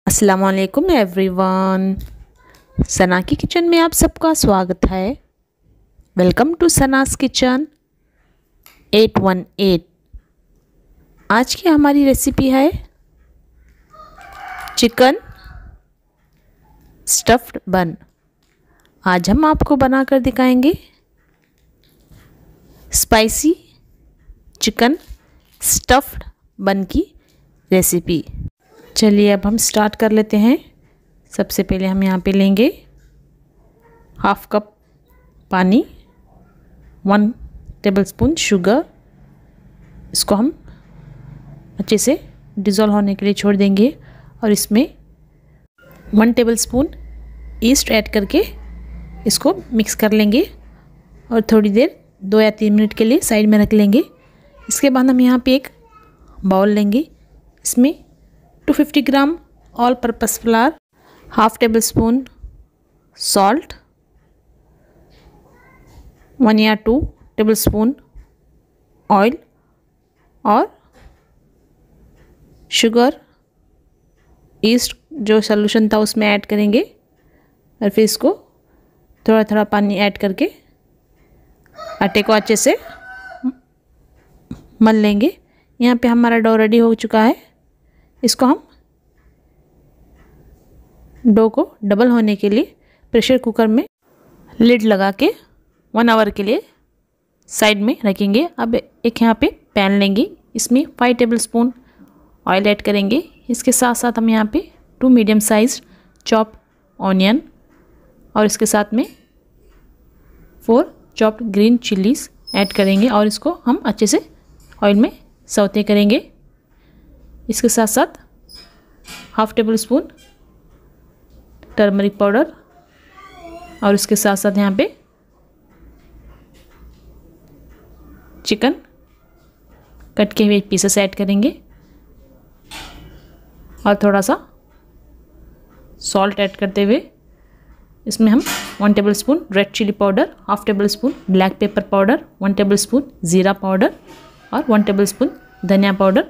अस्सलामुअलैकुम एवरीवन। सना की किचन में आप सबका स्वागत है। Welcome to Sana's kitchen 818। आज की हमारी रेसिपी है चिकन स्टफ्ड बन। आज हम आपको बनाकर दिखाएंगे स्पाइसी चिकन स्टफ्ड बन की रेसिपी। चलिए अब हम स्टार्ट कर लेते हैं। सबसे पहले हम यहाँ पे लेंगे हाफ कप पानी, 1 टेबलस्पून शुगर। इसको हम अच्छे से डिज़ोल्व होने के लिए छोड़ देंगे और इसमें 1 टेबलस्पून ईस्ट ऐड करके इसको मिक्स कर लेंगे और थोड़ी देर 2 या 3 मिनट के लिए साइड में रख लेंगे। इसके बाद हम यहाँ पे एक बाउल लेंगे। इसमें 250 gram all purpose flour, half table spoon salt, 1 या 2 टेबल स्पून ऑयल और शुगर, ईस्ट जो सॉल्यूशन था उसमें ऐड करेंगे और फिर इसको थोड़ा थोड़ा पानी ऐड करके आटे को अच्छे से मल लेंगे। यहाँ पे हमारा डो रेडी हो चुका है। इसको हम डो को डबल होने के लिए प्रेशर कुकर में लिड लगा के 1 आवर के लिए साइड में रखेंगे। अब एक यहाँ पे पैन लेंगे। इसमें 5 टेबलस्पून ऑयल ऐड करेंगे। इसके साथ साथ हम यहाँ पे 2 मीडियम साइज चॉप ऑनियन और इसके साथ में 4 चॉप्ड ग्रीन चिलीज ऐड करेंगे और इसको हम अच्छे से ऑयल में सौते करेंगे। इसके साथ साथ half table spoon turmeric powder और इसके साथ साथ यहाँ पे चिकन कट के हुए पीसेस ऐड करेंगे और थोड़ा सा सॉल्ट ऐड करते हुए इसमें हम 1 table spoon red chilli powder, half table spoon black pepper powder, 1 table spoon ज़ीरा पाउडर और 1 टेबल स्पून धनिया पाउडर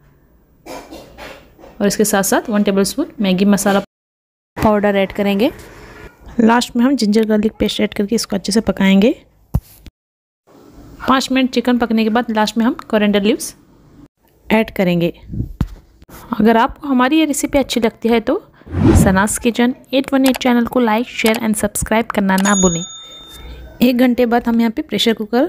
और इसके साथ साथ 1 tablespoon Maggi masala powder add करेंगे। लास्ट में हम जिंजर गार्लिक पेस्ट ऐड करके इसको अच्छे से पकाएंगे। 5 मिनट चिकन पकने के बाद लास्ट में हम कोरिएंडर लीव्स ऐड करेंगे। अगर आपको हमारी ये रेसिपी अच्छी लगती है तो सनास किचन 818 चैनल को लाइक, शेयर एंड सब्सक्राइब करना ना भूलें। 1 घंटे बाद हम यहाँ पे प्रेशर कुकर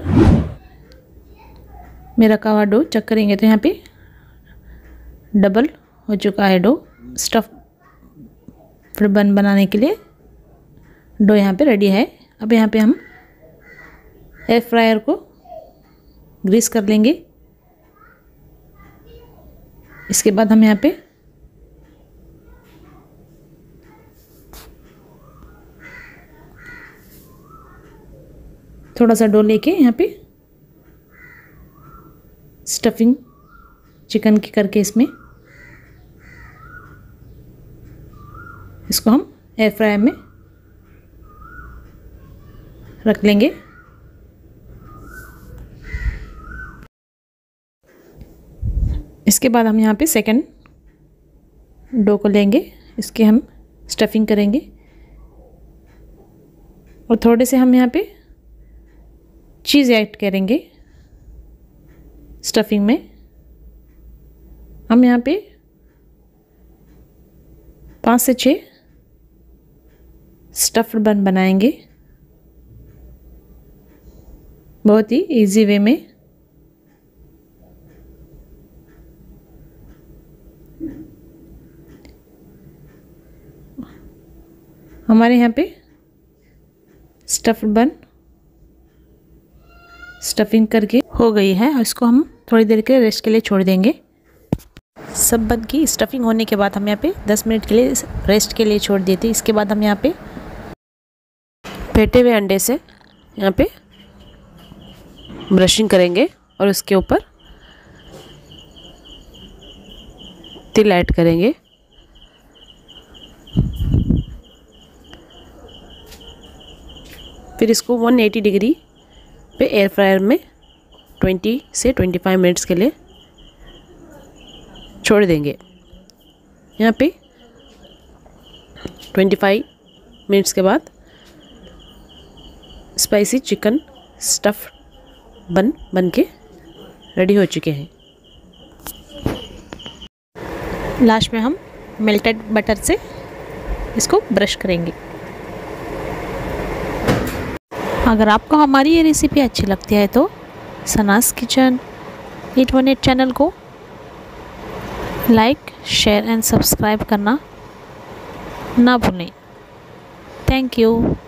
में रखा हुआ डो चेक करेंगे तो यहाँ पे डबल हो चुका है डो। स्टफ फिर बन बनाने के लिए डो यहाँ पे रेडी है। अब यहाँ पे हम एयर फ्रायर को ग्रीस कर लेंगे। इसके बाद हम यहाँ पे थोड़ा सा डो लेके यहाँ पे स्टफिंग चिकन की करके इसको हम एयर फ्रायर में रख लेंगे। इसके बाद हम यहाँ पे सेकंड डो को लेंगे। इसके हम स्टफिंग करेंगे और थोड़े से हम यहाँ पे चीज़ ऐड करेंगे। स्टफिंग में हम यहाँ पे 5 से 6 स्टफ्ड बन बनाएंगे बहुत ही इजी वे में। हमारे यहाँ पे स्टफ्ड बन स्टफिंग करके हो गई है और इसको हम थोड़ी देर के रेस्ट के लिए छोड़ देंगे। सब बन की स्टफिंग होने के बाद हम यहाँ पे 10 मिनट के लिए रेस्ट के लिए छोड़ दिए थे। इसके बाद हम यहाँ पे फेंटे हुए अंडे से यहाँ पे ब्रशिंग करेंगे और उसके ऊपर तिल ऐड करेंगे। फिर इसको 180 डिग्री पे एयर फ्रायर में 20 से 25 मिनट्स के लिए छोड़ देंगे। यहाँ पे 25 मिनट्स के बाद स्पाइसी चिकन स्टफ बन के रेडी हो चुके हैं। लास्ट में हम मेल्टेड बटर से इसको ब्रश करेंगे। अगर आपको हमारी ये रेसिपी अच्छी लगती है तो सनाज़ किचन 818 चैनल को लाइक, शेयर एंड सब्सक्राइब करना ना भूलें। Thank you.